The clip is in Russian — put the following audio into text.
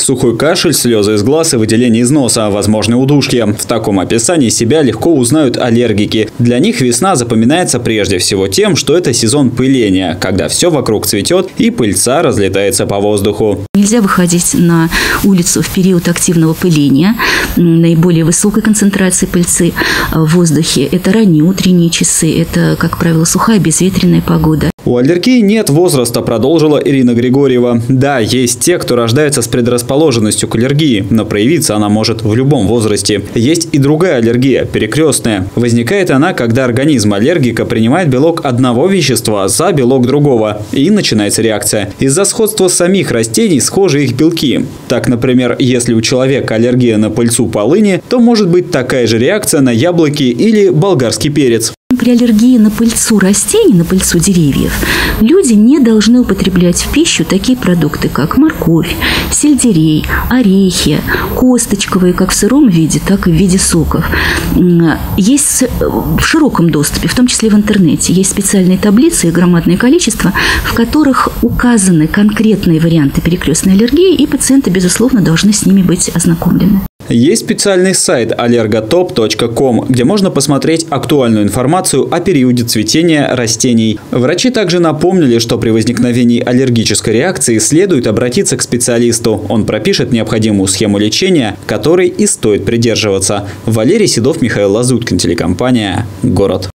сухой кашель, слезы из глаз и выделение из носа, возможны удушья. В таком описании себя легко узнают аллергики. Для них весна запоминается прежде всего тем, что это сезон пыления, когда все вокруг цветет и пыльца разлетается по воздуху. Нельзя выходить на улицу в период активного пыления, наиболее высокой концентрации пыльцы в воздухе. Это ранние утренние часы, это, как правило, сухая безветренная погода. У аллергии нет возраста, продолжила Ирина Григорьева. Да, есть те, кто рождается с предрасположенностью к аллергии, но проявиться она может в любом возрасте. Есть и другая аллергия, перекрестная. Возникает она, когда организм аллергика принимает белок одного вещества за белок другого, и начинается реакция. Из-за сходства самих растений схожи их белки. Так, например, если у человека аллергия на пыльцу полыни, то может быть такая же реакция на яблоки или болгарский перец. При аллергии на пыльцу растений, на пыльцу деревьев, люди не должны употреблять в пищу такие продукты, как морковь, сельдерей, орехи, косточковые, как в сыром виде, так и в виде соков. Есть в широком доступе, в том числе в интернете, есть специальные таблицы, их громадное количество, в которых указаны конкретные варианты перекрестной аллергии, и пациенты, безусловно, должны с ними быть ознакомлены. Есть специальный сайт allergotop.com, где можно посмотреть актуальную информацию о периоде цветения растений. Врачи также напомнили, что при возникновении аллергической реакции следует обратиться к специалисту. Он пропишет необходимую схему лечения, которой и стоит придерживаться. Валерий Седов, Михаил Лазуткин, телекомпания «Город».